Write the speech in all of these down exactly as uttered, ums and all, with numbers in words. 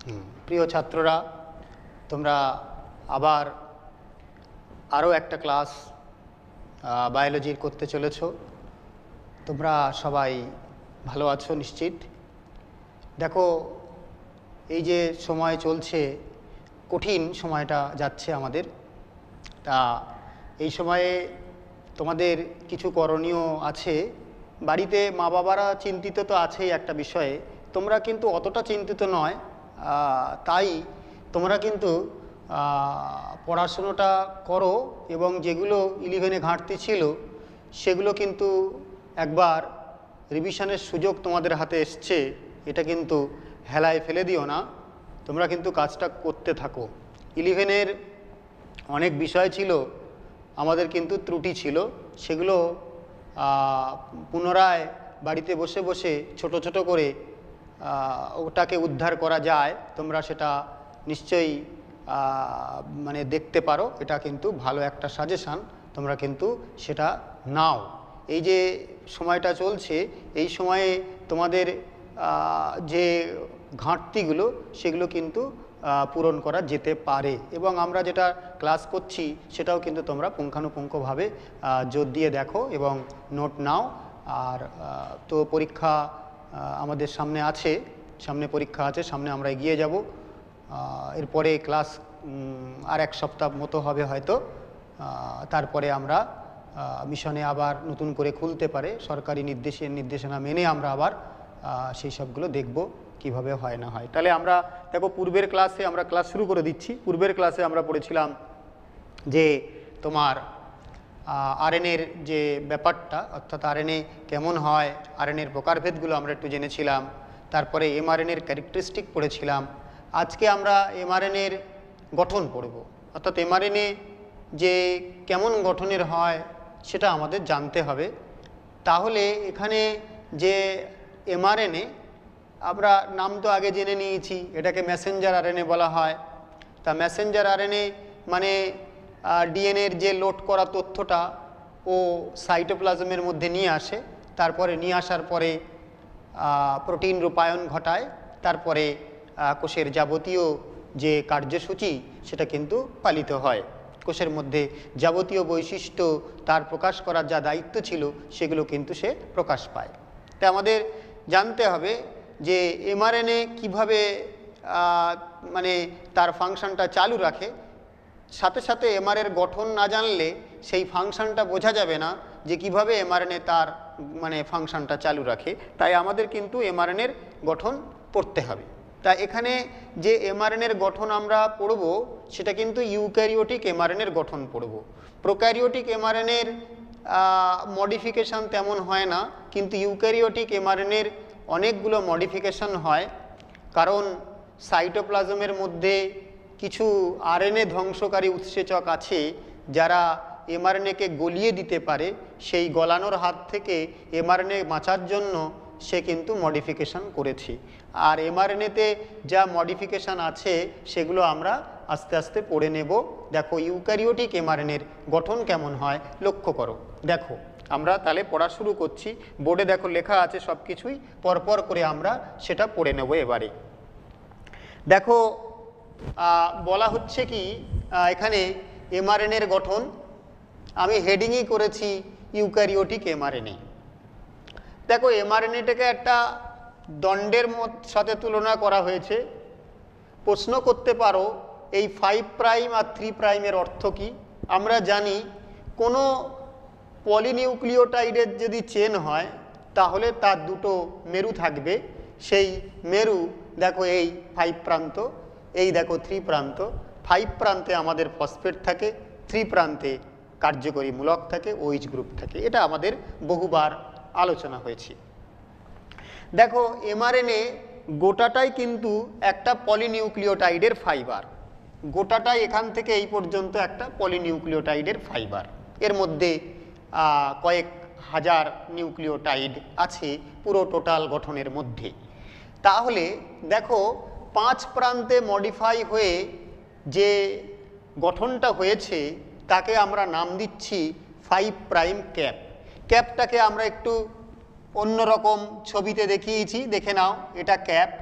প্রিয় ছাত্ররা, তোমরা আবার আরও একটা ক্লাস বায়োলজির করতে চলেছ। তোমরা সবাই ভালো আছো নিশ্চিত। দেখো, এই যে সময় চলছে, কঠিন সময়টা যাচ্ছে আমাদের, তা এই সময়ে তোমাদের কিছু করণীয় আছে। বাড়িতে মা বাবারা চিন্তিত তো আছেই একটা বিষয়ে, তোমরা কিন্তু অতটা চিন্তিত নয়। তাই তোমরা কিন্তু পড়াশুনোটা করো এবং যেগুলো ইলেভেনে ঘাটতি ছিল সেগুলো কিন্তু একবার রিভিশনের সুযোগ তোমাদের হাতে এসছে, এটা কিন্তু হেলায় ফেলে দিও না। তোমরা কিন্তু কাজটা করতে থাকো। ইলেভেনের অনেক বিষয় ছিল আমাদের কিন্তু ত্রুটি ছিল, সেগুলো পুনরায় বাড়িতে বসে বসে ছোট ছোট করে ওটাকে উদ্ধার করা যায়। তোমরা সেটা নিশ্চয়ই মানে দেখতে পারো। এটা কিন্তু ভালো একটা সাজেশান, তোমরা কিন্তু সেটা নাও। এই যে সময়টা চলছে, এই সময়ে তোমাদের যে ঘাটতিগুলো সেগুলো কিন্তু পূরণ করা যেতে পারে, এবং আমরা যেটা ক্লাস করছি সেটাও কিন্তু তোমরা পুঙ্খানুপুঙ্খভাবে জোর দিয়ে দেখো এবং নোট নাও। আর তো পরীক্ষা আমাদের সামনে আছে, সামনে পরীক্ষা আছে, সামনে আমরা এগিয়ে যাব। এরপরে ক্লাস আর এক সপ্তাহ মতো হবে হয়তো, তারপরে আমরা মিশনে আবার নতুন করে খুলতে পারে। সরকারি নির্দেশের নির্দেশনা মেনে আমরা আবার সেই সবগুলো দেখব কিভাবে হয় না হয়। তাহলে আমরা দেখো, পূর্বের ক্লাসে আমরা ক্লাস শুরু করে দিচ্ছি। পূর্বের ক্লাসে আমরা পড়েছিলাম যে তোমার আরএনএর যে ব্যাপারটা, অর্থাৎ আরএনএ কেমন হয়, আরএনএর প্রকারভেদগুলো আমরা একটু জেনেছিলাম। তারপরে এমআরএনএর ক্যারেক্টারিস্টিক পড়েছিলাম। আজকে আমরা এমআরএনএর গঠন পড়ব, অর্থাৎ এমআরএনএ যে কেমন গঠনের হয় সেটা আমাদের জানতে হবে। তাহলে এখানে যে এমআরএনএ, আমরা নাম তো আগে জেনে নিয়েছি, এটাকে মেসেঞ্জার আরএনএ বলা হয়। তা মেসেঞ্জার আরএনএ মানে ডিএনএর যে লোড করা তথ্যটা ও সাইটোপ্লাজমের মধ্যে নিয়ে আসে, তারপরে নিয়ে আসার পরে প্রোটিন রূপায়ণ ঘটায়, তারপরে কোষের যাবতীয় যে কার্যসূচি সেটা কিন্তু পালিত হয়। কোষের মধ্যে যাবতীয় বৈশিষ্ট্য তার প্রকাশ করার যা দায়িত্ব ছিল সেগুলো কিন্তু সে প্রকাশ পায়। তাই আমাদের জানতে হবে যে এমআরএনএ কীভাবে মানে তার ফাংশনটা চালু রাখে। সাথে সাথে এমআরএর গঠন না জানলে সেই ফাংশনটা বোঝা যাবে না যে কিভাবে এমআরএনএ তার মানে ফাংশনটা চালু রাখে। তাই আমাদের কিন্তু এমআরএনএর গঠন পড়তে হবে। তা এখানে যে এমআরএনএর গঠন আমরা পড়ব সেটা কিন্তু ইউক্যারিওটিক এমআরএনএর গঠন পড়ব। প্রোক্যারিওটিক এমআরএনএর মডিফিকেশান তেমন হয় না, কিন্তু ইউক্যারিওটিক এমআরএনএর অনেকগুলো মডিফিকেশান হয়। কারণ সাইটোপ্লাজমের মধ্যে কিছু আরএনএ ধ্বংসকারী উৎসেচক আছে যারা এমআরএনএকে গলিয়ে দিতে পারে। সেই গলানোর হাত থেকে এমআরএনএ বাঁচার জন্য সে কিন্তু মডিফিকেশান করেছে। আর এমআরএনএতে যা মডিফিকেশান আছে সেগুলো আমরা আস্তে আস্তে পড়ে নেব। দেখো, ইউক্যারিওটিক এমআরএনএর গঠন কেমন হয় লক্ষ্য করো। দেখো, আমরা তাহলে পড়া শুরু করছি। বোর্ডে দেখো লেখা আছে সব কিছুই, পরপর করে আমরা সেটা পড়ে নেব। এবারে দেখো, বলা হচ্ছে কি এখানে এমআরএনএর গঠন, আমি হেডিংই করেছি ইউক্যারিওটিক এমআরএনএ। দেখো, এমআরএনএটাকে একটা দণ্ডের সাথে তুলনা করা হয়েছে। প্রশ্ন করতে পারো এই ফাইভ প্রাইম আর থ্রি প্রাইমের অর্থ কী। আমরা জানি কোনো পলিনিউক্লিওটাইডের যদি চেন হয় তাহলে তার দুটো মেরু থাকবে। সেই মেরু দেখো এই ফাইভ প্রান্ত, এই দেখো থ্রি প্রান্ত। ফাইভ প্রান্তে আমাদের ফসফেট থাকে, থ্রি প্রান্তে কার্যকরী মূলক থাকে, ওইচ গ্রুপ থাকে। এটা আমাদের বহুবার আলোচনা হয়েছে। দেখো, এমআরএনএ গোটাটাই কিন্তু একটা পলিনিউক্লিওটাইডের ফাইবার। গোটাটাই এখান থেকে এই পর্যন্ত একটা পলিনিউক্লিওটাইডের ফাইবার। এর মধ্যে কয়েক হাজার নিউক্লিওটাইড আছে পুরো টোটাল গঠনের মধ্যে। তাহলে দেখো, পাঁচ প্রান্তে মডিফাই হয়ে যে গঠনটা হয়েছে তাকে আমরা নাম দিচ্ছি ফাইভ প্রাইম ক্যাপ। ক্যাপটাকে আমরা একটু অন্যরকম ছবিতে দেখিয়েছি, দেখে নাও। এটা ক্যাপ,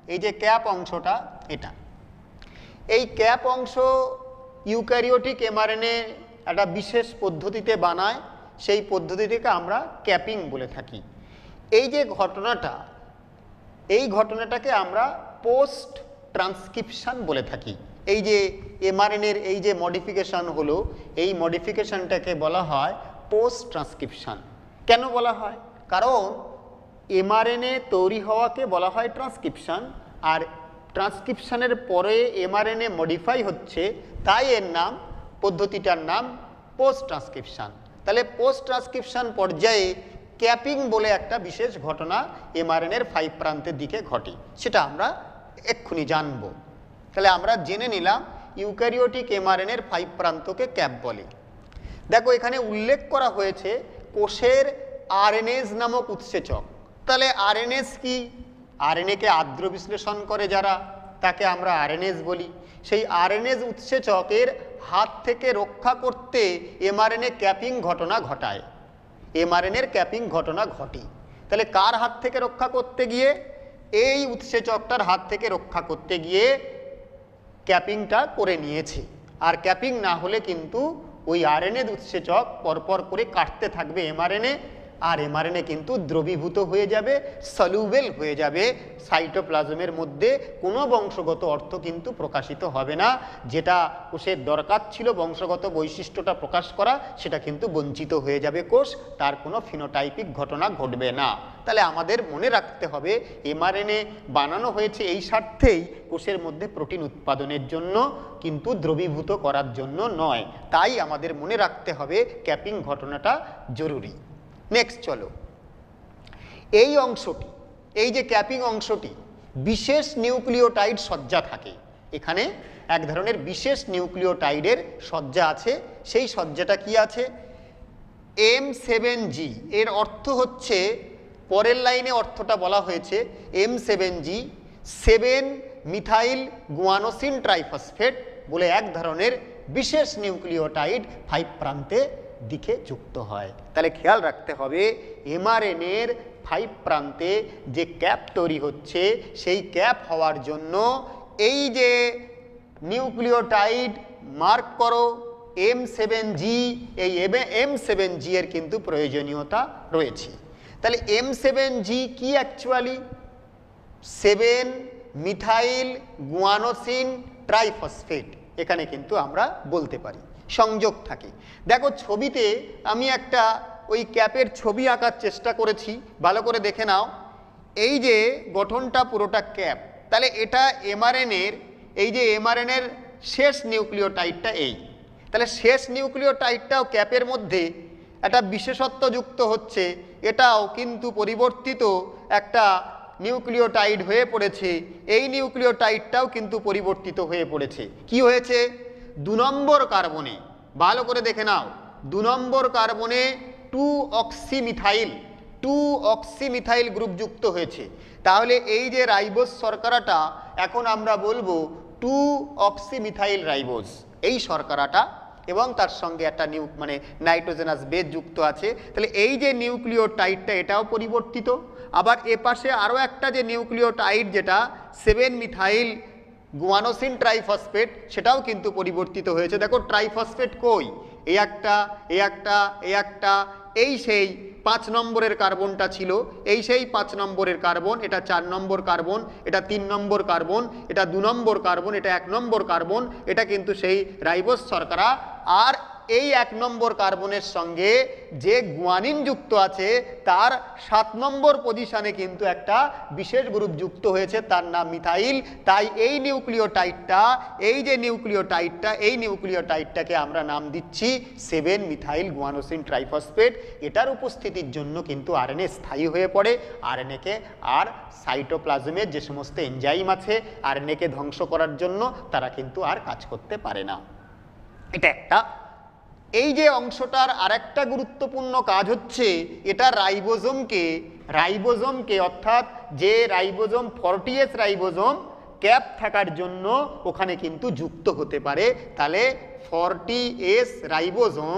এই যে ক্যাপ অংশটা এটা, এই ক্যাপ অংশ ইউক্যারিওটিক এমআরএনএ একটা বিশেষ পদ্ধতিতে বানায়, সেই পদ্ধতিটিকে আমরা ক্যাপিং বলে থাকি। এই যে ঘটনাটা, এই ঘটনাটাকে আমরা পোস্ট ট্রান্সক্রিপশন বলে থাকি। এই যে এমআরএনএর এই যে মডিফিকেশন হলো, এই মডিফিকেশনটাকে বলা হয় পোস্ট ট্রান্সক্রিপশন। কেন বলা হয়? কারণ এমআরএনএ তৈরি হওয়াকে বলা হয় ট্রান্সক্রিপশন, আর ট্রান্সক্রিপশনের পরে এমআরএনএ মডিফাই হচ্ছে, তাই এর নাম, পদ্ধতিটার নাম পোস্ট ট্রান্সক্রিপশন। তাহলে পোস্ট ট্রান্সক্রিপশন পর্যায়ে ক্যাপিং বলে একটা বিশেষ ঘটনা এমআরএনএর ফাইভ প্রান্তের দিকে ঘটে, সেটা আমরা এক্ষুনি জানব। তাহলে আমরা জেনে নিলাম ইউক্যারিওটিক এমআরএনএর ফাইভ প্রান্তকে ক্যাপ বলে। দেখো এখানে উল্লেখ করা হয়েছে কোষের আরএনএজ নামক উৎসেচক। তাহলে আরএনএজ কি? আরএনএকে আর্দ্র বিশ্লেষণ করে যারা, তাকে আমরা আরএনএজ বলি। সেই আরএনএজ উৎসেচকের হাত থেকে রক্ষা করতে এমআরএনএ ক্যাপিং ঘটনা ঘটায়, এমআরএনএর ক্যাপিং ঘটনা ঘটে। তাহলে কার হাত থেকে রক্ষা করতে গিয়ে? এই উৎসেচকটার হাত থেকে রক্ষা করতে গিয়ে ক্যাপিংটা করে নিয়েছে। আর ক্যাপিং না হলে কিন্তু ওই আরএনএ উৎসেচক পরপর করে কাটতে থাকবে এমআরএনএ, আর এমআরএনএ কিন্তু দ্রবীভূত হয়ে যাবে, সলিউবেল হয়ে যাবে সাইটোপ্লাজমের মধ্যে। কোনো বংশগত অর্থ কিন্তু প্রকাশিত হবে না, যেটা কোষের দরকার ছিল বংশগত বৈশিষ্ট্যটা প্রকাশ করা, সেটা কিন্তু বঞ্চিত হয়ে যাবে কোষ, তার কোনো ফিনোটাইপিক ঘটনা ঘটবে না। তাহলে আমাদের মনে রাখতে হবে এমআরএনএ বানানো হয়েছে এই স্বার্থেই, কোষের মধ্যে প্রোটিন উৎপাদনের জন্য, কিন্তু দ্রবীভূত করার জন্য নয়। তাই আমাদের মনে রাখতে হবে ক্যাপিং ঘটনাটা জরুরি। নেক্সট চলো, এই অংশটি, এই যে ক্যাপিং অংশটি, বিশেষ নিউক্লিওটাইড সজ্জা থাকে। এখানে এক ধরনের বিশেষ নিউক্লিওটাইডের সজ্জা আছে। সেই সজ্জাটা কি আছে? M seven G. এর অর্থ হচ্ছে, পরের লাইনে অর্থটা বলা হয়েছে M seven G, seven methyl guanosine triphosphate বলে এক ধরনের বিশেষ নিউক্লিওটাইড ফাইভ প্রান্তে দিকে যুক্ত হয়। তাহলে খেয়াল রাখতে হবে এমআরএনএর ফাইভ প্রান্তে যে ক্যাপ তৈরি হচ্ছে, সেই ক্যাপ হওয়ার জন্য এই যে নিউক্লিওটাইড মার্ক করো এম সেভেন জি, এই এম সেভেন জি এর কিন্তু প্রয়োজনীয়তা রয়েছে। তাহলে এম সেভেন জি কি actually? Seven methyl guanosine triphosphate, এখানে কিন্তু আমরা বলতে পারি সংযোগ থাকে। দেখো ছবিতে আমি একটা ওই ক্যাপের ছবি আঁকার চেষ্টা করেছি, ভালো করে দেখে নাও। এই যে গঠনটা পুরোটা ক্যাপ, তাহলে এটা এমআরএনএর, এই যে এমআরএনএর শেষ নিউক্লিওটাইডটা এই, তাহলে শেষ নিউক্লিওটাইডটাও ক্যাপের মধ্যে একটা বিশেষত্ব যুক্ত হচ্ছে, এটাও কিন্তু পরিবর্তিত একটা নিউক্লিওটাইড হয়ে পড়েছে। এই নিউক্লিওটাইডটাও কিন্তু পরিবর্তিত হয়ে পড়েছে। কি হয়েছে? দু নম্বর কার্বনে, ভালো করে দেখে নাও, দু নম্বর কার্বনে two oxymethyl, two oxymethyl group যুক্ত হয়েছে। তাহলে এই যে রাইবোজ শর্করাটা, এখন আমরা বলবো টু অক্সিমিথাইল রাইবোজ, এই শর্করাটা, এবং তার সঙ্গে একটা নিউ মানে নাইট্রোজেনাস বেস যুক্ত আছে। তাহলে এই যে নিউক্লিওটাইডটা, এটাও পরিবর্তিত। আবার এ পাশে আরও একটা যে নিউক্লিওটাইড, যেটা সেভেন মিথাইল গুয়ানোসিন ট্রাইফসফেট, সেটাও কিন্তু পরিবর্তিত হয়েছে। দেখো ট্রাইফসফেট কই? এই একটা, এই একটা, এই একটা, এই সেই পাঁচ নম্বরের কার্বনটা ছিল, এই সেই পাঁচ নম্বরের কার্বন, এটা চার নম্বর কার্বন, এটা তিন নম্বর কার্বন, এটা দু নম্বর কার্বন, এটা এক নম্বর কার্বন, এটা কিন্তু সেই রাইবোজ শর্করা। আর এই এক নম্বর কার্বনের সঙ্গে যে গুয়ানিন যুক্ত আছে, তার সাত নম্বর পজিশনে কিন্তু একটা বিশেষ গ্রুপ যুক্ত হয়েছে, তার নাম মিথাইল। তাই এই নিউক্লিওটাইডটা, এই যে নিউক্লিওটাইডটা, এই নিউক্লিওটাইডটাকে আমরা নাম দিচ্ছি সেভেন মিথাইল গুয়ানোসিন ট্রাইফসফেট। এটার উপস্থিতির জন্য কিন্তু আরএনএ স্থায়ী হয়ে পড়ে। আরএনএকে আর সাইটোপ্লাজমের যে সমস্ত এনজাইম আছে আরএনএকে ধ্বংস করার জন্য, তারা কিন্তু আর কাজ করতে পারে না। এটা একটা। এই যে অংশটার আরেকটা গুরুত্বপূর্ণ কাজ হচ্ছে, এটা রাইবোজোমকে রাইবোজোমকে অর্থাৎ যে ribosome forty S ribosome cap থাকার জন্য ওখানে কিন্তু যুক্ত হতে পারে। তাহলে ফর্টি এস রাইবোজোম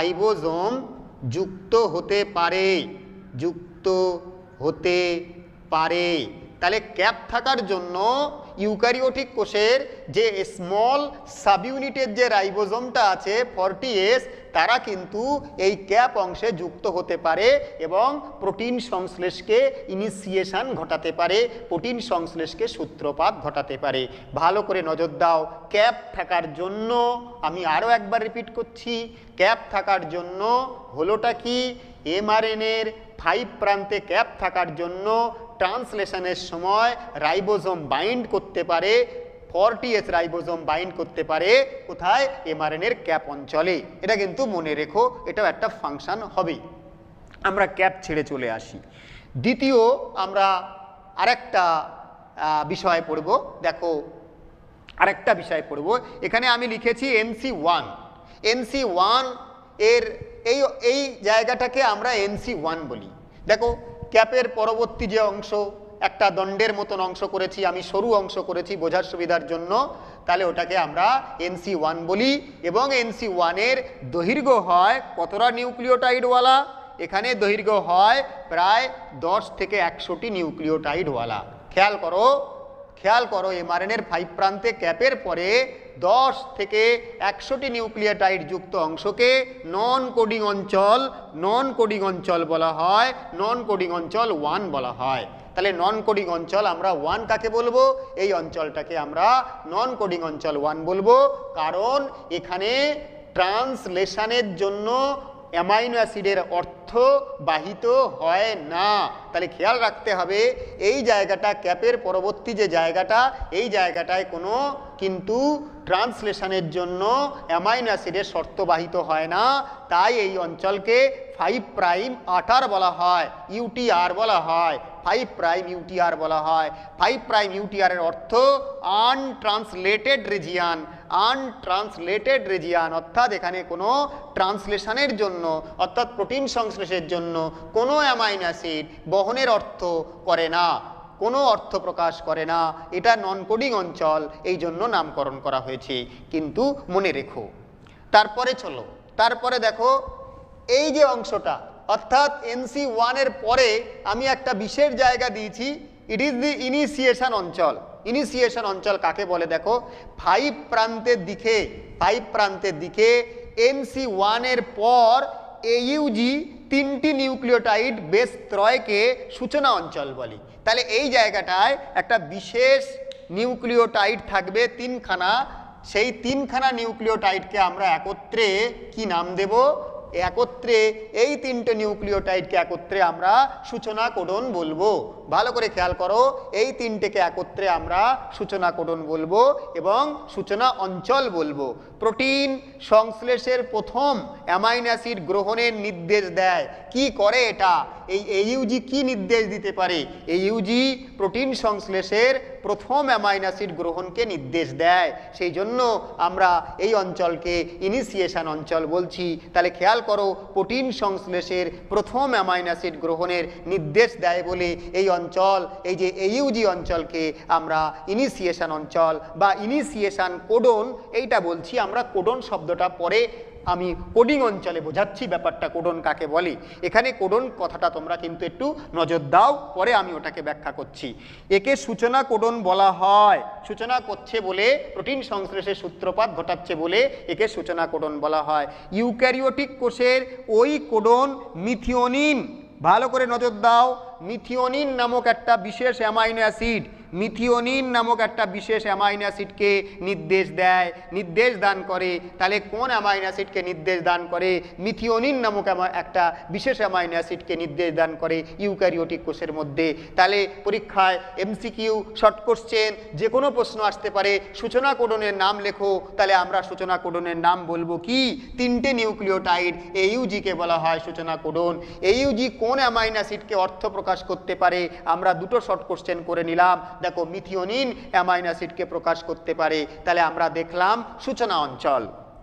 রাইবোজোম যুক্ত হতে পারে, যুক্ত হতে পারে। তাহলে ক্যাপ থাকার জন্য ইউক্যারিওটিক কোষের যে স্মল সাব ইউনিটের যে রাইবোজোমটা আছে ফর্টি এস, তারা কিন্তু এই ক্যাপ অংশে যুক্ত হতে পারে এবং প্রোটিন সংশ্লেষকে ইনিশিয়েশন ঘটাতে পারে, প্রোটিন সংশ্লেষকে সূত্রপাত ঘটাতে পারে। ভালো করে নজর দাও, ক্যাপ থাকার জন্য, আমি আরও একবার রিপিট করছি, ক্যাপ থাকার জন্য হলোটা কি, এমআরএনএর ফাইভ প্রান্তে ক্যাপ থাকার জন্য ট্রান্সলেশনের সময় রাইবোজোম বাইন্ড করতে পারে, ফর্টি এস রাইবোজোম বাইন্ড করতে পারে কোথায়, এমআরএনএর ক্যাপ অঞ্চলে। এটা কিন্তু মনে রেখো, এটাও একটা ফাংশন হবে। আমরা ক্যাপ ছেড়ে চলে আসি। দ্বিতীয় আমরা আরেকটা বিষয় পড়ব। দেখো আরেকটা বিষয় পড়ব, এখানে আমি লিখেছি এনসি ওয়ান। এনসি ওয়ান এর এই এই জায়গাটাকে আমরা এনসি ওয়ান বলি। দেখো ক্যাপের পরবর্তী যে অংশ, একটা দণ্ডের মতন অংশ করেছি, আমি সরু অংশ করেছি বোঝার সুবিধার জন্য, তাহলে ওটাকে আমরা এনসি ওয়ান বলি। এবং এনসি ওয়ানের দৈর্ঘ্য হয় কতটা নিউক্লিওটাইডওয়ালা, এখানে দৈর্ঘ্য হয় প্রায় দশ থেকে একশোটি নিউক্লিওটাইডওয়ালা। খেয়াল করো খেয়াল করো এমআরএনএর ফাইভ প্রান্তে ক্যাপের পরে দশ থেকে একশোটি নিউক্লিওটাইড যুক্ত অংশকে নন কোডিং অঞ্চল নন কোডিং অঞ্চল বলা হয়, নন কোডিং অঞ্চল ওয়ান বলা হয়। তাহলে নন কোডিং অঞ্চল আমরা ওয়ান কাকে বলবো, এই অঞ্চলটাকে আমরা নন কোডিং অঞ্চল ওয়ান বলবো, কারণ এখানে ট্রান্সলেশনের জন্য অ্যামাইনো অ্যাসিডের অর্থ বাহিত হয় না। তাহলে খেয়াল রাখতে হবে এই জায়গাটা, ক্যাপের পরবর্তী যে জায়গাটা, এই জায়গাটায় কোনো কিন্তু ট্রান্সলেশনের জন্য অ্যামাইনো অ্যাসিডের শর্ত বাহিত হয় না। তাই এই অঞ্চলকে ফাইভ প্রাইম আটার বলা হয়, ইউটিআর বলা হয়, ফাইভ প্রাইম ইউটিআর বলা হয়। ফাইভ প্রাইম ইউটিআর এর অর্থ আনট্রান্সলেটেড রিজিয়ান, আনট্রান্সলেটেড রিজিয়ান অর্থাৎ এখানে কোনো ট্রান্সলেশনের জন্য অর্থাৎ প্রোটিন সংশ্লেষের জন্য কোনো অ্যামাইনো অ্যাসিড বহনের অর্থ করে না, কোনো অর্থ প্রকাশ করে না। এটা নন কোডিং অঞ্চল, এই জন্য নামকরণ করা হয়েছে, কিন্তু মনে রেখো। তারপরে চলো, তারপরে দেখো এই যে অংশটা অর্থাৎ এনসি ওয়ানের পরে আমি একটা বিশেষ জায়গা দিয়েছি, ইট ইজ দি ইনিশিয়েশন অঞ্চল। ইনিশিয়েশন অঞ্চল কাকে বলে দেখো, ফাইভ প্রান্তের দিকে ফাইভ প্রান্তের দিকে এনসি ওয়ানের পর এইউজি তিনটি নিউক্লিওটাইড বেস ত্রয়কে সূচনা অঞ্চল বলি। তাহলে এই জায়গাটায় একটা বিশেষ নিউক্লিওটাইড থাকবে তিনখানা, সেই তিনখানা নিউক্লিওটাইডকে আমরা একত্রে কি নাম দেব, একত্রে এই তিনটে নিউক্লিওটাইডকে একত্রে আমরা সূচনা কোডন বলবো। ভালো করে খেয়াল করো, এই তিনটেকে একত্রে আমরা সূচনা কোডন বলবো এবং সূচনা অঞ্চল বলবো। প্রোটিন সংশ্লেষের প্রথম অ্যামাইনো অ্যাসিড গ্রহণের নির্দেশ দেয়। কি করে এটা, এই এইউজি কি নির্দেশ দিতে পারে, এইউজি প্রোটিন সংশ্লেষের প্রথম অ্যামাইনো অ্যাসিড গ্রহণকে নির্দেশ দেয়, সেই জন্য আমরা এই অঞ্চলকে ইনিশিয়েশন অঞ্চল বলছি। তাহলে খেয়াল করো, প্রোটিন সংশ্লেষের প্রথম অ্যামাইনো অ্যাসিড গ্রহণের নির্দেশ দেয় বলে এই অঞ্চল, এই যে এইউজি অঞ্চলকে আমরা ইনিশিয়েশন অঞ্চল বা ইনিশিয়েশন কোডন এইটা বলছি আমরা। কোডন শব্দটা পরে আমি কোডিং অঞ্চলে বোঝাচ্ছি ব্যাপারটা, কোডন কাকে বলে। এখানে কোডন কথাটা তোমরা কিন্তু একটু নজর দাও, পরে আমি ওটাকে ব্যাখ্যা করছি। একে সূচনা কোডন বলা হয়, সূচনা করছে বলে, প্রোটিন সংশ্লেষের সূত্রপাত ঘটাচ্ছে বলে একে সূচনা কোডন বলা হয়। ইউক্যারিওটিক কোষের ওই কোডন মিথিওনিন, ভালো করে নজর দাও, মিথিওনিন নামক একটা বিশেষ অ্যামাইনো অ্যাসিড, মিথিওনিন নামক একটা বিশেষ অ্যামাইনো অ্যাসিডকে নির্দেশ দেয়, নির্দেশ দান করে। তাহলে কোন অ্যামাইনো অ্যাসিডকে নির্দেশ দান করে, মিথিওনিন নামক একটা বিশেষ অ্যামাইনো অ্যাসিডকে নির্দেশ দান করে ইউক্যারিওটিক কোষের মধ্যে। তাহলে পরীক্ষায় এমসিকিউ, শর্ট কোশ্চেন যে কোনো প্রশ্ন আসতে পারে, সূচনা কোডনের নাম লেখো, তাহলে আমরা সূচনা কোডনের নাম বলবো কি, তিনটে নিউক্লিওটাইড এইউজিকে বলা হয় সূচনা কোডন। এইউজি কোন অ্যামাইনো অ্যাসিডকে অর্থ প্রকাশ করতে পারে, আমরা দুটো শর্ট কোশ্চেন করে নিলাম। দেখো মিথিওনিন অ্যামাইনো অ্যাসিডকে প্রকাশ করতে পারে, তাহলে আমরা দেখলাম সূচনা অঞ্চল।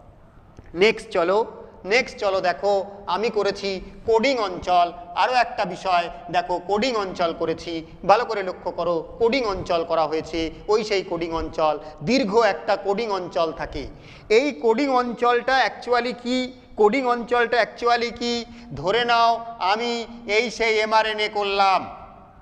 নেক্সট চলো নেক্সট চলো দেখো আমি করেছি কোডিং অঞ্চল। আরও একটা বিষয় দেখো, কোডিং অঞ্চল করেছি, ভালো করে লক্ষ্য করো, কোডিং অঞ্চল করা হয়েছে। ওই সেই কোডিং অঞ্চল, দীর্ঘ একটা কোডিং অঞ্চল থাকে। এই কোডিং অঞ্চলটা অ্যাকচুয়ালি কি, কোডিং অঞ্চলটা অ্যাকচুয়ালি কি, ধরে নাও আমি এই সেই এমআরএনএ করলাম,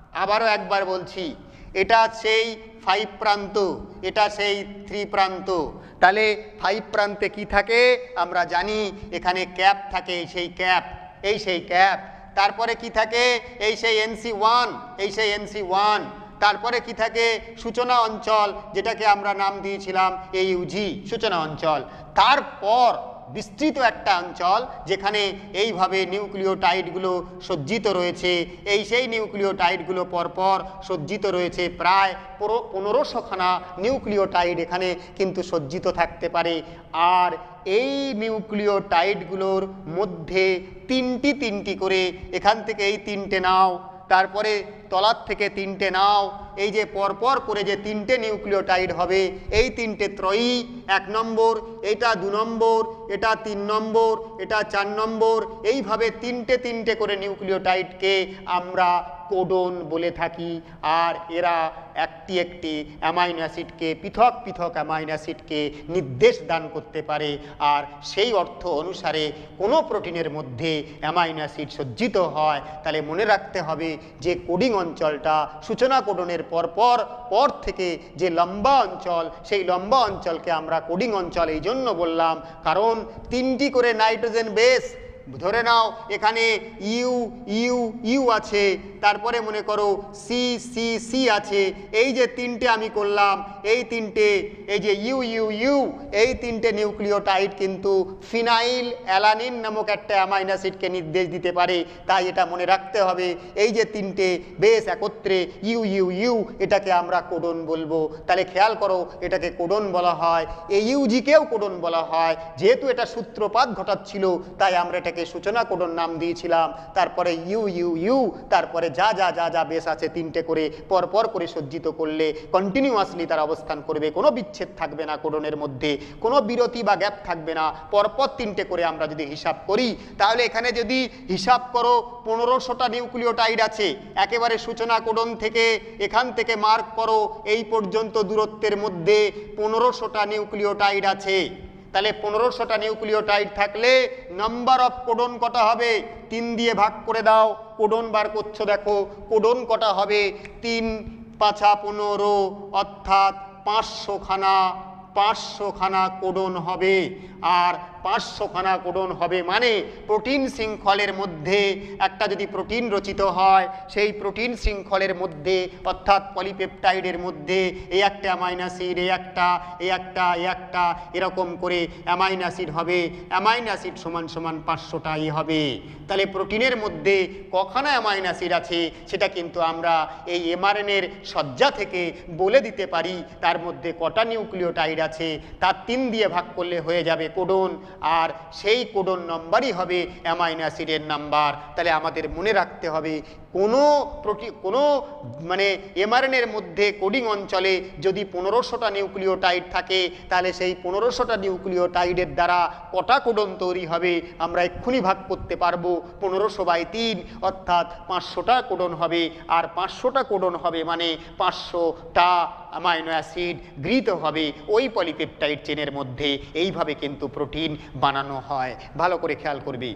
আবারও একবার বলছি, এটা সেই ফাইভ প্রান্ত, এটা সেই থ্রি প্রান্ত। তাহলে ফাইভ প্রান্তে কি থাকে আমরা জানি, এখানে ক্যাপ থাকে, সেই ক্যাপ, এই সেই ক্যাপ। তারপরে কি থাকে, এই সেই এনসি ওয়ান, এই সেই এনসি ওয়ান। তারপরে কি থাকে, সূচনা অঞ্চল, যেটাকে আমরা নাম দিয়েছিলাম এইউজি, সূচনা অঞ্চল। তারপর বিস্তৃত একটা অঞ্চল যেখানে এইভাবে নিউক্লিওটাইডগুলো সজ্জিত রয়েছে, এই সেই নিউক্লিওটাইডগুলো পরপর সজ্জিত রয়েছে, প্রায় পনেরোশোখানা নিউক্লিওটাইড এখানে কিন্তু সজ্জিত থাকতে পারে। আর এই নিউক্লিওটাইডগুলোর মধ্যে তিনটি তিনটি করে, এখান থেকে এই তিনটে নাও, তারপরে তলার থেকে তিনটে নাও, এই যে পরপর করে যে তিনটে নিউক্লিওটাইড হবে, এই তিনটে ত্রয়ী, এক নম্বর, এটা দু নম্বর, এটা তিন নম্বর, এটা চার নম্বর, এইভাবে তিনটে তিনটে করে নিউক্লিওটাইডকে আমরা কোডন বলে থাকি। আর এরা একটি একটি অ্যামাইনো অ্যাসিডকে, পৃথক পৃথক অ্যামাইনো অ্যাসিডকে নির্দেশ দান করতে পারে। আর সেই অর্থ অনুসারে কোনো প্রোটিনের মধ্যে অ্যামাইনো অ্যাসিড সজ্জিত হয়, তাহলে মনে রাখতে হবে যে কোডিং অঞ্চলটা সূচনা কোডনের পরপর পর থেকে যে লম্বা অঞ্চল, সেই লম্বা অঞ্চলকে আমরা কোডিং অঞ্চল এই জন্য বললাম, কারণ তিনটি করে নাইট্রোজেন বেস, ধরে নাও এখানে ইউ ইউ ইউ আছে, তারপরে মনে করো সি সি সি আছে, এই যে তিনটে আমি করলাম, এই তিনটে, এই যে ইউ ইউ ইউ, এই তিনটে নিউক্লিওটাইড কিন্তু ফিনাইল অ্যালানিন নামক একটা অ্যামাইনো অ্যাসিডকে নির্দেশ দিতে পারে। তাই এটা মনে রাখতে হবে, এই যে তিনটে বেস একত্রে ইউ ইউ ইউ, এটাকে আমরা কোডন বলবো। তাহলে খেয়াল করো, এটাকে কোডন বলা হয়, এই ইউজিকেও কোডন বলা হয়। যেহেতু এটা সূত্রপাত ঘটাচ্ছিল, তাই আমরা এটাকে সূচনা কোডন নাম দিয়েছিলাম। তারপরে ইউ ইউ ইউ, তারপরে যা যা যা যা বেস আছে তিনটে করে পরপর করে সজ্জিত করলে কন্টিনিউয়াসলি তার অবস্থান করবে, কোনো বিচ্ছেদ থাকবে না কোডনের মধ্যে, কোনো বিরতি বা গ্যাপ থাকবে না। পরপর তিনটে করে আমরা যদি হিসাব করি, তাহলে এখানে যদি হিসাব করো পনেরোশোটা নিউক্লিওটাইড আছে, একেবারে সূচনা কোডন থেকে এখান থেকে মার্ক করো এই পর্যন্ত দূরত্বের মধ্যে পনেরোশোটা নিউক্লিওটাইড আছে। তাহলে পনেরোশোটা নিউক্লিওটাইড থাকলে নাম্বার অফ কোডন কটা হবে, তিন দিয়ে ভাগ করে দাও, কোডন বার করছো, দেখো কোডন কটা হবে, তিন পাঁচা পনেরো, অর্থাৎ পাঁচশো খানা, পাঁচশো খানা কোডন হবে। আর পাঁচশো খানা কোডন হবে মানে প্রোটিন শৃঙ্খলের মধ্যে একটা যদি প্রোটিন রচিত হয়, সেই প্রোটিন শৃঙ্খলের মধ্যে অর্থাৎ পলিপেপটাইডের মধ্যে এই একটা অ্যামাইনো অ্যাসিড, এই একটা, এই একটা, এই একটা, এরকম করে অ্যামাইনো অ্যাসিড হবে। অ্যামাইনো অ্যাসিড সমান সমান পাঁচশোটাই হবে। তাহলে প্রোটিনের মধ্যে কখানা অ্যামাইনো অ্যাসিড আছে সেটা কিন্তু আমরা এই এমআরএনএর সজ্জা থেকে বলে দিতে পারি। তার মধ্যে কটা নিউক্লিওটাইড আছে, তার তিন দিয়ে ভাগ করলে হয়ে যাবে কোডন, আর সেই কোডন নম্বরই হবে অ্যামাইনো অ্যাসিডের নাম্বার। তাহলে আমাদের মনে রাখতে হবে, কোনো প্রোটিন, কোনো মানে এমআরএনএর মধ্যে কোডিং অঞ্চলে যদি পনেরোশোটা নিউক্লিওটাইড থাকে, তাহলে সেই পনেরোশোটা নিউক্লিওটাইডের দ্বারা কটা কোডন তৈরি হবে আমরা এক্ষুনি ভাগ করতে পারবো। পনেরোশো বাই তিন, অর্থাৎ পাঁচশোটা কোডন হবে। আর পাঁচশোটা কোডন হবে মানে পাঁচশোটা অ্যামাইনো অ্যাসিড গৃহীত হবে ওই পলিপেপটাইড চেনের মধ্যে। এইভাবে কিন্তু প্রোটিন বানানো হয়, ভালো করে খেয়াল করবে।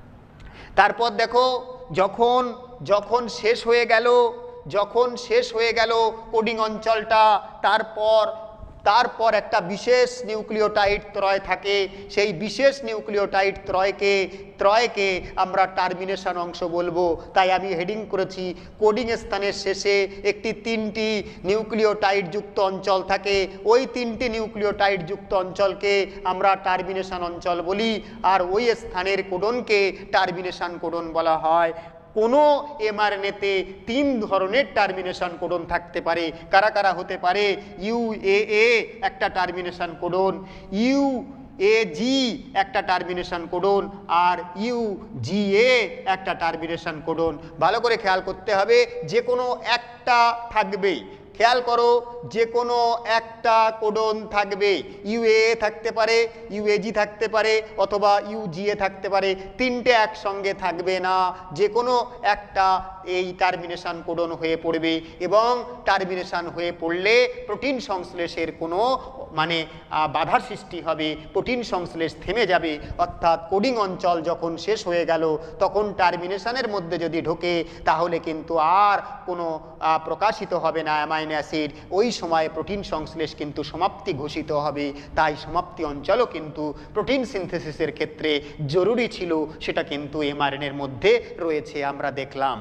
তারপর দেখো, যখন যখন শেষ হয়ে গেল, যখন শেষ হয়ে গেল কোডিং অঞ্চলটা, তারপর তারপর একটা বিশেষ নিউক্লিওটাইড ত্রয় থাকে। সেই বিশেষ নিউক্লিওটাইড ত্রয়কে ত্রয়কে আমরা টার্মিনেশন অংশ বলবো। তাই আমি হেডিং করেছি কোডিং স্থানের শেষে একটি তিনটি নিউক্লিওটাইড যুক্ত অঞ্চল থাকে, ওই তিনটি নিউক্লিওটাইড যুক্ত অঞ্চলকে আমরা টার্মিনেশন অঞ্চল বলি। আর ওই স্থানের কোডনকে টার্মিনেশন কোডন বলা হয়। কোনো এমআরএনএতে তিন ধরনের টার্মিনেশন কোডন থাকতে পারে। কারা কারা হতে পারে? ইউএএ একটা টার্মিনেশন কোডন, ইউ এজি একটা টার্মিনেশন কোডন, আর ইউজিএ একটা টার্মিনেশন কোডন। ভালো করে খেয়াল করতে হবে, যে কোনো একটা থাকবেই। খেয়াল করো, যে কোনো একটা কোডন থাকবে, ইউএ থাকতে পারে, ইউএজি থাকতে পারে, অথবা ইউজিএ থাকতে পারে, তিনটে একসঙ্গে থাকবে না। যে কোনো একটা এই টার্মিনেশন কোডন হয়ে পড়বে, এবং টার্মিনেশন হয়ে পড়লে প্রোটিন সংশ্লেষের কোনো মানে বাধার সৃষ্টি হবে, প্রোটিন সংশ্লেষ থেমে যাবে, অর্থাৎ কোডিং অঞ্চল যখন শেষ হয়ে গেল তখন টার্মিনেশনের মধ্যে যদি ঢোকে তাহলে কিন্তু আর কোনো প্রকাশিত হবে না অ্যামাইনো অ্যাসিড, ওই সময় প্রোটিন সংশ্লেষ কিন্তু সমাপ্তি ঘোষিত হবে। তাই সমাপ্তি অঞ্চলও কিন্তু প্রোটিন সিনথেসিসের ক্ষেত্রে জরুরি ছিল, সেটা কিন্তু এমআরএনএর মধ্যে রয়েছে, আমরা দেখলাম।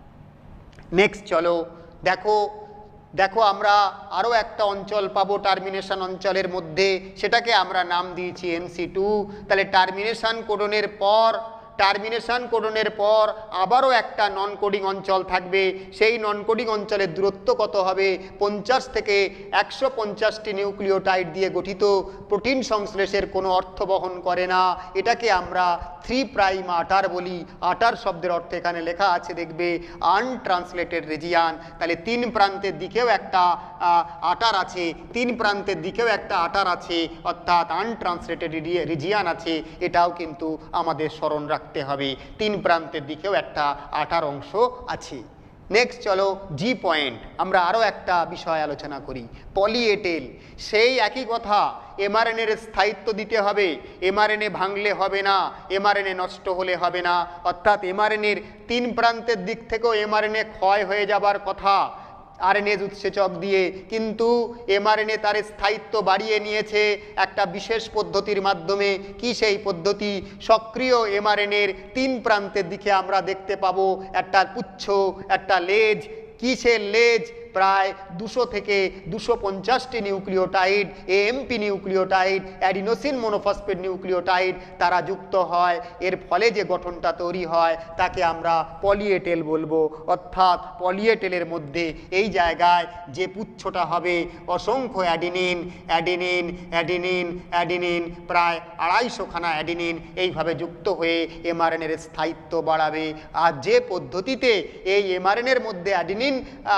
নেক্সট চলো দেখো দেখো আমরা আরও একটা অঞ্চল পাবো টার্মিনেশন অঞ্চলের মধ্যে, সেটাকে আমরা নাম দিয়েছি এন সি টু। তাহলে টার্মিনেশন কোডনের পর টার্মিনেশন কোডনের পর আবারও একটা নন কোডিং অঞ্চল থাকবে। সেই নন কোডিং অঞ্চলের দূরত্ব কত হবে? পঞ্চাশ থেকে একশো পঞ্চাশটি নিউক্লিওটাইড দিয়ে গঠিত, প্রোটিন সংশ্লেষের কোনো অর্থ বহন করে না। এটাকে আমরা থ্রি প্রাইম আটার বলি। আটার শব্দের অর্থ এখানে লেখা আছে, দেখবে আনট্রান্সলেটেড রিজিয়ান। তাহলে তিন প্রান্তের দিকেও একটা আটার আছে, তিন প্রান্তের দিকেও একটা আটার আছে, অর্থাৎ আনট্রান্সলেটেড রিজিয়ান আছে। এটাও কিন্তু আমাদের স্মরণ রাখতে হবে, তিন প্রান্তের দিকেও একটা আটার অংশ আছে। নেক্সট চলো জি পয়েন্ট, আমরা আরও একটা বিষয় আলোচনা করি, পলি এ টেল। সেই একই কথা, এমআরএনএর স্থায়িত্ব দিতে হবে, এমআরএনএ ভাঙলে হবে না, এমআরএনএ নষ্ট হলে হবে না, অর্থাৎ এমআরএনএর তিন প্রান্তের দিক থেকেও এমআরএনএ ক্ষয় হয়ে যাবার কথা আরএনএজ উৎসেচক দিয়ে, কিন্তু এমআরএনএ তার স্থায়িত্ব বাড়িয়ে নিয়েছে একটা বিশেষ পদ্ধতির মাধ্যমে। কি সেই পদ্ধতি? সক্রিয় এমআরএনএর তিন প্রান্তের দিকে আমরা দেখতে পাবো একটা পুচ্ছ, একটা লেজ। কিসের লেজ? প্রায় দুশো থেকে দুশো পঞ্চাশটি nucleotide, AMP nucleotide, adenosine monophosphate nucleotide তারা যুক্ত হয়। এর ফলে যে গঠনটা তৈরি হয় তাকে আমরা পলিএটেল বলবো। অর্থাৎ পলিএটেলের মধ্যে এই জায়গায় যে পুচ্ছটা হবে অসংখ্য অ্যাডিনিন অ্যাডিনিন অ্যাডিনিন অ্যাডিনিন প্রায় আড়াইশোখানা অ্যাডিনিন এইভাবে যুক্ত হয়ে এমআরএনএর স্থায়িত্ব বাড়াবে। আর যে পদ্ধতিতে এই এমআরএনএর মধ্যে অ্যাডিনিন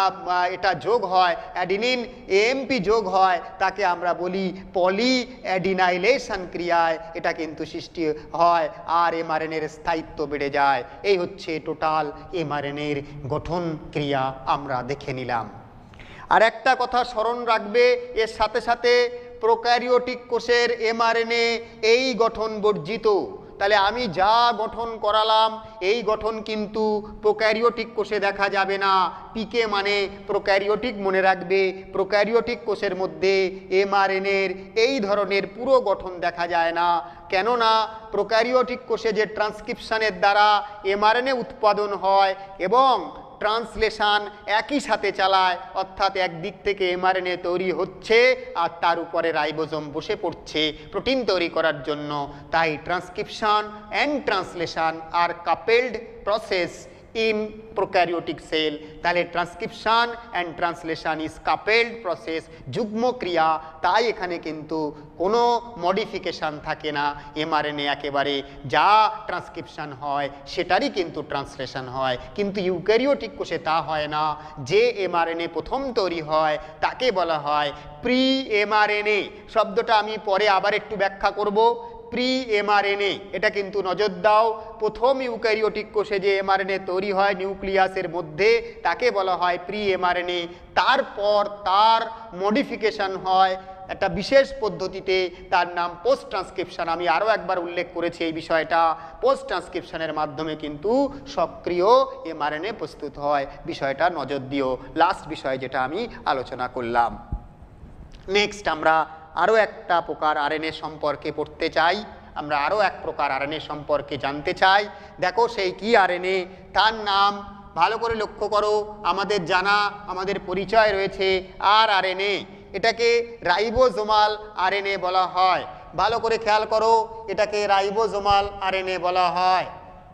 এটা যোগ হয়, অ্যাডিনিন এএমপি যোগ হয়, তাকে আমরা বলি পলি অ্যাডিনাইলেশন ক্রিয়ায় এটা কিন্তু সৃষ্টি হয় আর এমআরএনএর স্থায়িত্ব বেড়ে যায়। এই হচ্ছে টোটাল এমআরএনএর গঠন ক্রিয়া আমরা দেখে নিলাম। আর একটা কথা স্মরণ রাখবে, এর সাথে সাথে প্রোক্যারিওটিক কোষের এমআরএনএ এই গঠন বর্জিত। তাহলে আমি যা গঠন করালাম এই গঠন কিন্তু প্রোক্যারিওটিক কোষে দেখা যাবে না। পিকে মানে প্রোক্যারিওটিক, মনে রাখবে প্রোক্যারিওটিক কোষের মধ্যে এমআরএনএর এই ধরনের পুরো গঠন দেখা যায় না। কেননা প্রোক্যারিওটিক কোষে যে ট্রান্সক্রিপশনের দ্বারা এমআরএনএ উৎপাদন হয় এবং ট্রান্সলেশন একই সাথে চালায়, অর্থাৎ একদিক থেকে এমআরএনএ তৈরি হচ্ছে আর তার উপরে রাইবোজোম বসে পড়ছে প্রোটিন তৈরি করার জন্য। তাই transcription and translation are coupled process in prokaryotic cell. তাহলে transcription and translation is coupled process, যুগ্ম ক্রিয়া। তাই এখানে কিন্তু কোনো মডিফিকেশান থাকে না, এমআরএনএ একেবারে যা ট্রান্সক্রিপশন হয় সেটারই কিন্তু ট্রান্সলেশন হয়। কিন্তু ইউক্যারিওটিক কোষে তা হয় না। যে এমআরএনএ প্রথম তৈরি হয় তাকে বলা হয় প্রি এমআরএনএ। শব্দটা আমি পরে আবার একটু ব্যাখ্যা করব। প্রি এমআরএনএ এটা কিন্তু নজর দাও, প্রথম ইউক্যারিওটিক কোষে যে এমআরএনএ তৈরি হয় নিউক্লিয়াসের মধ্যে তাকে বলা হয় প্রি এমআরএনএ। তারপর তার মডিফিকেশন হয় একটা বিশেষ পদ্ধতিতে, তার নাম পোস্ট ট্রান্সক্রিপশন। আমি আরও একবার উল্লেখ করেছি এই বিষয়টা। পোস্ট ট্রান্সক্রিপশনের মাধ্যমে কিন্তু সক্রিয় এমআরএনএ প্রস্তুত হয়। বিষয়টা নজর দিও, লাস্ট বিষয় যেটা আমি আলোচনা করলাম। নেক্সট আমরা আরও একটা প্রকার আরএনএ সম্পর্কে পড়তে চাই, আমরা আরও এক প্রকার আরএনএ সম্পর্কে জানতে চাই। দেখো সেই কি আরএনএ, তার নাম ভালো করে লক্ষ্য করো। আমাদের জানা, আমাদের পরিচয় রয়েছে আর আরএনএ, এটাকে রাইবোজোমাল আরএনএ বলা হয়। ভালো করে খেয়াল করো, এটাকে রাইবোজোমাল আরএনএ বলা হয়।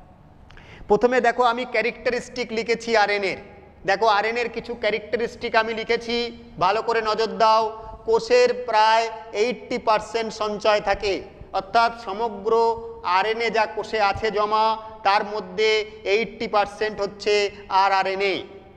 প্রথমে দেখো আমি ক্যারেক্টারিস্টিক লিখেছি আরএনএর। দেখো আরএনএর কিছু ক্যারেক্টারিস্টিক আমি লিখেছি, ভালো করে নজর দাও। কোষের প্রায় এইট্টি পার্সেন্ট সঞ্চয় থাকে, অর্থাৎ সমগ্র আরএনএ যা কোষে আছে জমা তার মধ্যে এইট্টি পার্সেন্ট হচ্ছে আর আরএনএ।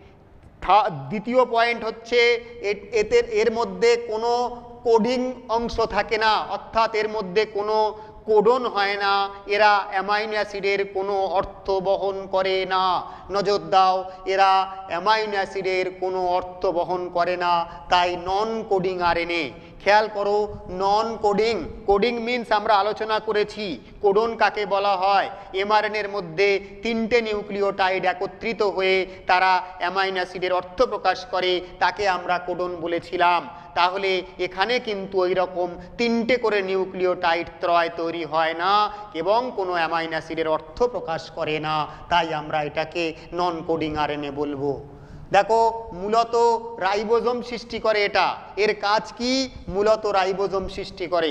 দ্বিতীয় পয়েন্ট হচ্ছে এতে এর মধ্যে কোনো কোডিং অংশ থাকে না, অর্থাৎ এর মধ্যে কোনো কোডন হয় না, এরা অ্যামাইনো অ্যাসিডের কোনো অর্থ বহন করে না। নজর দাও, এরা অ্যামাইনো অ্যাসিডের কোনো অর্থ বহন করে না, তাই নন কোডিং আরএনএ। খেয়াল করো, নন কোডিং, কোডিং মিনস আমরা আলোচনা করেছি কোডন কাকে বলা হয়। এমআরএনএর মধ্যে তিনটে নিউক্লিওটাইড একত্রিত হয়ে তারা অ্যামাইনো অ্যাসিডের অর্থ প্রকাশ করে, তাকে আমরা কোডন বলেছিলাম। তাহলে এখানে কিন্তু ওই রকম তিনটে করে নিউক্লিওটাইড ত্রয় তৈরি হয় না এবং কোনো অ্যামাইনো অ্যাসিডের অর্থ প্রকাশ করে না, তাই আমরা এটাকে নন কোডিং আরএনএ বলবো। দেখো, মূলত রাইবোজোম সৃষ্টি করে এটা, এর কাজ কি? মূলত রাইবোজোম সৃষ্টি করে।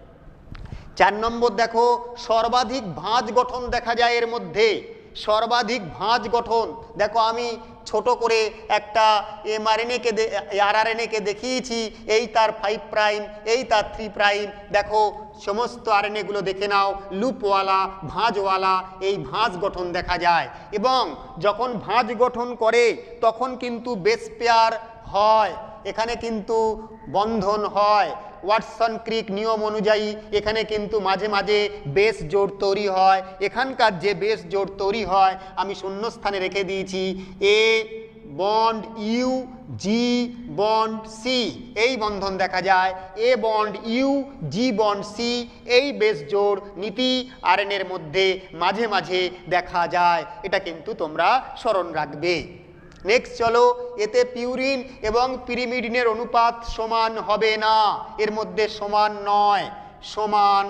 চার নম্বর দেখো, সর্বাধিক ভাঁজ গঠন দেখা যায় এর মধ্যে, সর্বাধিক ভাঁজ গঠন। দেখো, আমি ছোট করে একটা এমআরএনএকে আরআরএনএকে দেখিয়েছি, এই তার ফাইভ প্রাইম, এই তার থ্রি প্রাইম। দেখো, সমস্ত আরএনএগুলো দেখে নাও, লুপওয়ালা, ভাঁজওয়ালা, এই ভাঁজ গঠন দেখা যায়। এবং যখন ভাঁজ গঠন করে তখন কিন্তু বেস পেয়ার হয়, এখানে কিন্তু বন্ধন হয়। ওয়াটসন ক্রিক নিয়ম অনুযায়ী এখানে কিন্তু মাঝে মাঝে বেস জোড় তৈরি হয়। এখানকার যে বেস জোড় তৈরি হয় আমি শূন্যস্থানে রেখে দিয়েছি A bond U, G bond C, এই বন্ধন দেখা যায়। A bond U, G bond C, এই বেস জোড় নীতি আরএনএর মধ্যে মাঝে মাঝে দেখা যায়, এটা কিন্তু তোমরা স্মরণ রাখবে। নেক্সট চলো, এতে পিউরিন এবং পিরিমিডিনের অনুপাত সমান হবে না, এর মধ্যে সমান নয়, সমান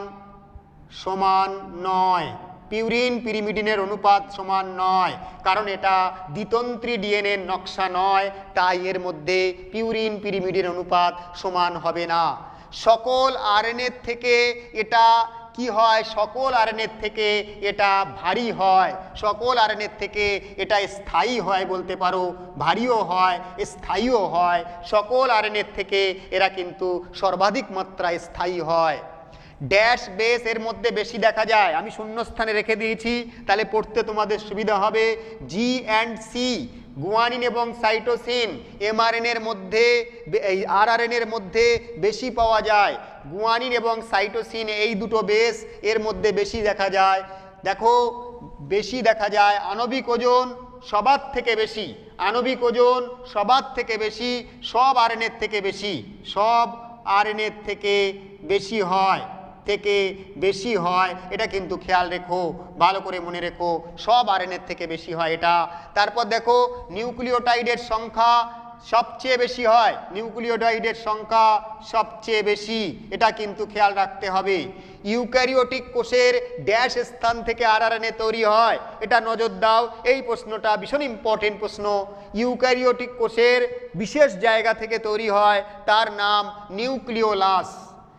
সমান নয়, পিউরিন পিরিমিডিনের অনুপাত সমান নয়, কারণ এটা দ্বিতন্ত্রী ডিএনএর নকশা নয়, তাই এর মধ্যে পিউরিন পিরিমিডিনের অনুপাত সমান হবে না। সকল আরএনএর থেকে এটা কি হয়? সকল আরএনএর থেকে এটা ভারী হয়, সকল আরএনএর থেকে এটা স্থায়ী হয় বলতে পারো, ভারীও হয় স্থায়ীও হয়। সকল আরএনএর থেকে এরা কিন্তু সর্বাধিক মাত্রায় স্থায়ী হয়। ড্যাশ বেস এর মধ্যে বেশি দেখা যায়, আমি শূন্যস্থানে রেখে দিয়েছি, তাহলে পড়তে তোমাদের সুবিধা হবে। জি অ্যান্ড সি, গুয়ানিন এবং সাইটোসিন এমআরএনএর মধ্যে, এই আরআরএনএর মধ্যে বেশি পাওয়া যায়। গুয়ানিন এবং সাইটোসিন এই দুটো বেস এর মধ্যে বেশি দেখা যায়। দেখো, বেশি দেখা যায়, আণবিক ওজন সবার থেকে বেশি, আণবিক ওজন সবার থেকে বেশি, সব আরএনএর থেকে বেশি, সব আরএনএর থেকে বেশি হয়, থেকে বেশি হয়, এটা কিন্তু খেয়াল রেখো, ভালো করে মনে রেখো, সব আরএনএর থেকে বেশি হয় এটা। তারপর দেখো, নিউক্লিওটাইডের সংখ্যা সবচেয়ে বেশি হয়, নিউক্লিওটাইডের সংখ্যা সবচেয়ে বেশি, এটা কিন্তু খেয়াল রাখতে হবে। ইউক্যারিওটিক কোষের ড্যাশ স্থান থেকে আরআরএনএ তৈরি হয়, এটা নজর দাও, এই প্রশ্নটা ভীষণ ইম্পর্টেন্ট প্রশ্ন। ইউক্যারিওটিক কোষের বিশেষ জায়গা থেকে তৈরি হয়, তার নাম নিউক্লিওলাস।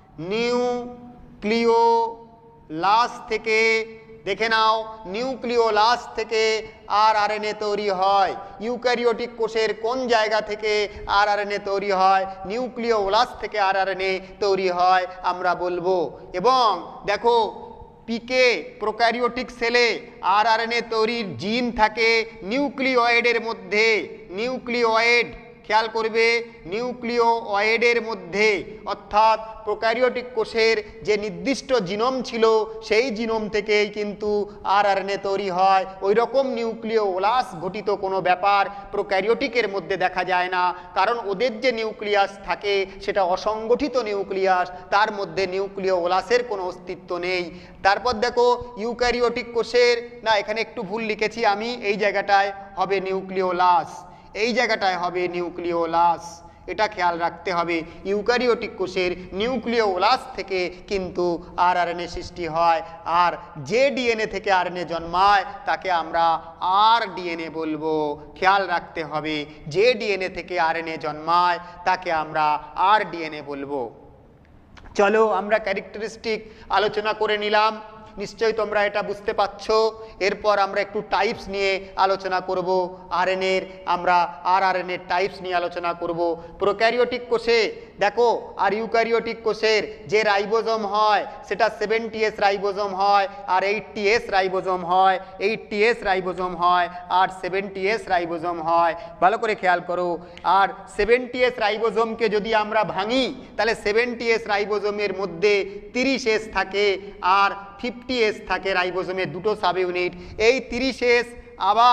নিউক্লিওলাস থেকে, দেখে নাও, নিউক্লিওলাস থেকে আরআরএনএ তৈরি হয়। ইউক্যারিওটিক কোষের কোন জায়গা থেকে আরআরএনএ তৈরি হয়? নিউক্লিওলাস থেকে আরআরএনএ তৈরি হয় আমরা বলবো। এবং দেখো, পিকে প্রোক্যারিওটিক সেলে আরআরএনএ তৈরির জিন থাকে নিউক্লিওয়েডের মধ্যে, নিউক্লিওয়েড, খেয়াল করবে, নিউক্লিওয়েডের মধ্যে, অর্থাৎ প্রোক্যারিওটিক কোষের যে নির্দিষ্ট জিনোম ছিল সেই জিনোম থেকেই কিন্তু আরআরএনএ তৈরি হয়। ওই রকম নিউক্লিওলাস ঘটিত কোনো ব্যাপার প্রোক্যারিওটিকের মধ্যে দেখা যায় না, কারণ ওদের যে নিউক্লিয়াস থাকে সেটা অসংগঠিত নিউক্লিয়াস, তার মধ্যে নিউক্লিওলাসের কোনো অস্তিত্ব নেই। তারপর দেখো, ইউক্যারিওটিক কোষের, না এখানে একটু ভুল লিখেছি আমি, এই জায়গাটায় হবে নিউক্লিওলাস, এই জায়গাটায় হবে নিউক্লিওলাস, এটা খেয়াল রাখতে হবে। ইউক্যারিওটিক কোষের নিউক্লিওলাস থেকে কিন্তু আরআরএনএ সৃষ্টি হয়, আর যে ডিএনএ থেকে আরএনএ জন্মায় তাকে আমরা আর ডিএনএ বলবো, খেয়াল রাখতে হবে। যে ডিএনএ থেকে আরএনএ জন্মায় তাকে আমরা আর ডিএনএ বলবো। চলো আমরা ক্যারেক্টারিস্টিক আলোচনা করে নিলাম, নিশ্চয়ই তোমরা এটা বুঝতে পারছো। এরপর আমরা একটু টাইপস নিয়ে আলোচনা করব, আরএনএর, আমরা আরআরএনএর টাইপস নিয়ে আলোচনা করব। প্রোক্যারিওটিক কোষে দেখো আর ইউক্যারিওটিক কোষের যে রাইবোজোম হয় সেটা সেভেন্টি এস রাইবোজোম হয় আর এইটটি এস রাইবোজোম হয়, এইটটি এস রাইবোজোম হয় আর সেভেন্টি এস রাইবোজোম হয়, ভালো করে খেয়াল করো। আর সেভেন্টি এস রাইবোজোমকে যদি আমরা ভাঙি তাহলে সেভেন্টি এস রাইবোজোমের মধ্যে তিরিশ এস থাকে আর ফিফটি এস থাকে রাইবোজোমের দুটো সাব ইউনিট। এই তিরিশ এস আবার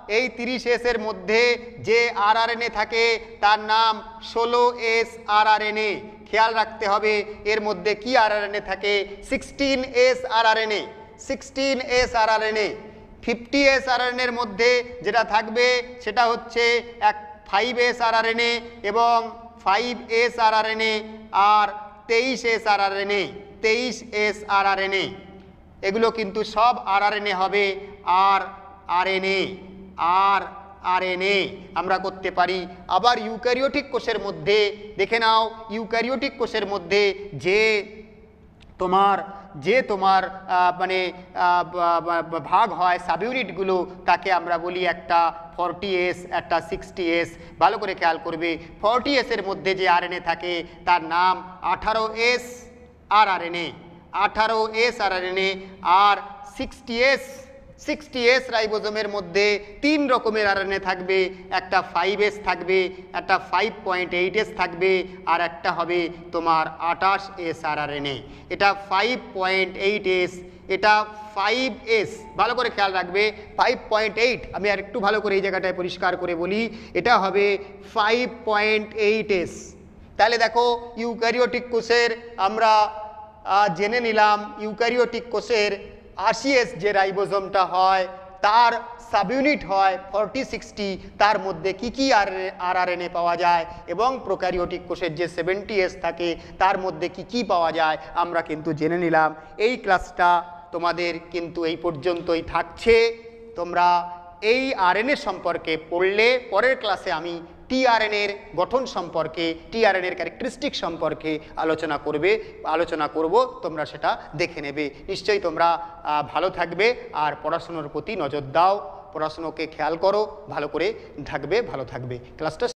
এই তিরিশ এস এর মধ্যে যে আরআরএনএ থাকে তার নাম ষোলো এস আরআরএনএ। খেয়াল রাখতে হবে এর মধ্যে কি আরআরএনএ থাকে, sixteen S rRNA. Sixteen S rRNA. Fifty S rRNA এর মধ্যে যেটা থাকবে সেটা হচ্ছে এক ফাইভ এস আরআরএনএ এবং ফাইভ এস আরআরএনএ আর তেইশ এস আরআরএনএ। তেইশ এস আরআরএনএ এগুলো কিন্তু সব আরআরএনএ হবে। আর আরএনএ আর আরএনএ আমরা করতে পারি। আবার ইউক্যারিওটিক কোষের মধ্যে দেখে নাও, ইউক্যারিওটিক কোষের মধ্যে যে তোমার যে তোমার মানে ভাগ হয় সাবইউনিটগুলো, তাকে আমরা বলি একটা ফর্টি এস, একটা সিক্সটি এস। ভালো করে খেয়াল করবে, ফর্টি এস এর মধ্যে যে আরএনএ থাকে তার নাম আঠারো এস আরআরএনএ। আঠারো এস আরআরএনএ। আর সিক্সটি এস সিক্সটি এস রাইবোজোমের মধ্যে তিন রকমের আরএনএ থাকবে, একটা ফাইভ এস থাকবে, একটা ফাইভ পয়েন্ট এইট এস থাকবে, আর একটা হবে তোমার আঠাশ এস আরআরএনএ। এটা ফাইভ পয়েন্ট এইট এস, এটা ফাইভ এস। ভালো করে খেয়াল রাখবে, ফাইভ পয়েন্ট এইট, আমি আর একটু ভালো করে এই জায়গাটায় পরিষ্কার করে বলি, এটা হবে ফাইভ পয়েন্ট এইট এস। তাহলে দেখো ইউক্যারিওটিক কোষের আমরা জেনে নিলাম, ইউক্যারিওটিক কোষের আশি এস যে রাইবোজোমটা হয় তার সাবইউনিট হয় ফর্টি সিক্সটি, তার মধ্যে কি কি আর আরআরএনএ পাওয়া যায়, এবং প্রোক্যারিওটিক কোষের যে সেভেন্টি এস থাকে তার মধ্যে কি কি পাওয়া যায় আমরা কিন্তু জেনে নিলাম। এই ক্লাসটা তোমাদের কিন্তু এই পর্যন্তই থাকছে। তোমরা এই আরএনএ সম্পর্কে পড়লে পরের ক্লাসে আমি টিআরএনএর গঠন সম্পর্কে, টিআরএনএর ক্যারেক্টারিস্টিক সম্পর্কে আলোচনা করবে আলোচনা করব তোমরা সেটা দেখে নেবে। নিশ্চয়ই তোমরা ভালো থাকবে আর পড়াশোনার প্রতি নজর দাও, পড়াশোনাকে খেয়াল করো, ভালো করে থাকবে, ভালো থাকবে। ক্লাসটা